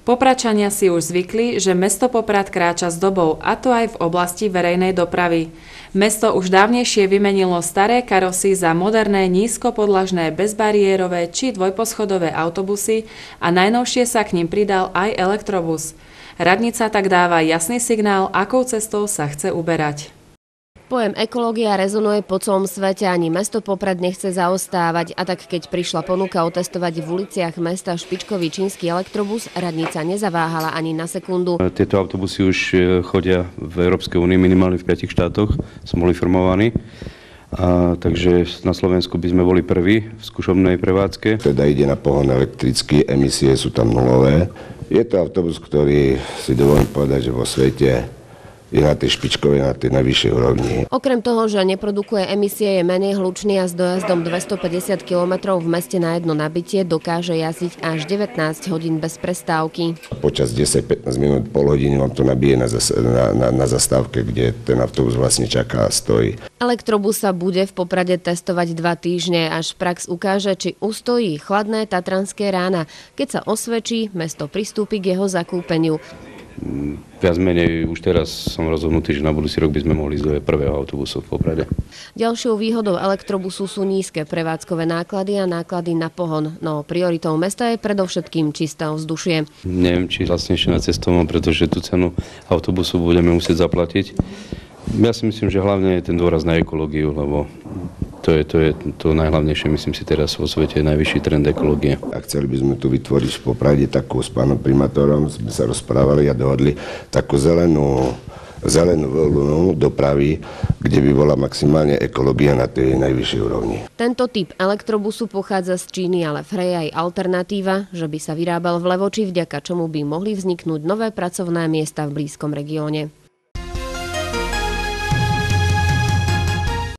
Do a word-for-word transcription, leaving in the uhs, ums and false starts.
Popračania si už zvykli, že mesto Poprad kráča s dobou, a to aj v oblasti verejnej dopravy. Mesto už dávnejšie vymenilo staré karosy za moderné nízkopodlažné bezbariérové či dvojposchodové autobusy a najnovšie sa k nim pridal aj elektrobus. Radnica tak dáva jasný signál, akou cestou sa chce uberať. Pojem ekológia rezonuje po celom svete, ani mesto Poprad nechce zaostávať, a tak keď prišla ponuka otestovať v uliciach mesta špičkový čínsky elektrobus, radnica nezaváhala ani na sekundu. Tieto autobusy už chodia v Európskej únii, minimálne v piatich štátoch, som bol informovaný. A, takže na Slovensku by sme boli prví v skúšobnej prevádzke. Teda ide na pohon elektrický, emisie sú tam nulové. Je to autobus, ktorý si dovolím povedať, že vo svete je na tej špičkovej, na tej najvyššej úrovni. Okrem toho, že neprodukuje emisie, je menej hlučný a s dojazdom dvestopäťdesiat kilometrov v meste na jedno nabitie dokáže jazdiť až devätnásť hodín bez prestávky. Počas desať pätnásť minút, pol hodiny vám to nabije na, zas, na, na, na zastávke, kde ten autobus vlastne čaká a stojí. Elektrobus sa bude v Poprade testovať dva týždne, až prax ukáže, či ustojí chladné tatranské rána. Keď sa osvedčí, mesto pristúpi k jeho zakúpeniu. Viac menej už teraz som rozhodnutý, že na budúci rok by sme mohli ísť do prvého autobusu v Poprade. Ďalšou výhodou elektrobusu sú nízke prevádzkové náklady a náklady na pohon. No prioritou mesta je predovšetkým čisté ovzdušie. Neviem, či vlastne ešte na cestovnom, pretože tú cenu autobusu budeme musieť zaplatiť. Ja si myslím, že hlavne je ten dôraz na ekológiu, lebo to je, to je to najhlavnejšie, myslím si teraz vo svete, je najvyšší trend ekológie. A chceli by sme tu vytvoriť v Poprade takú s pánom primátorom, sme sa rozprávali a dohodli takú zelenú, zelenú vlnu dopravy, kde by bola maximálne ekológia na tej najvyššej úrovni. Tento typ elektrobusu pochádza z Číny, ale v hre je aj alternatíva, že by sa vyrábal v Levoči, vďaka čomu by mohli vzniknúť nové pracovné miesta v blízkom regióne.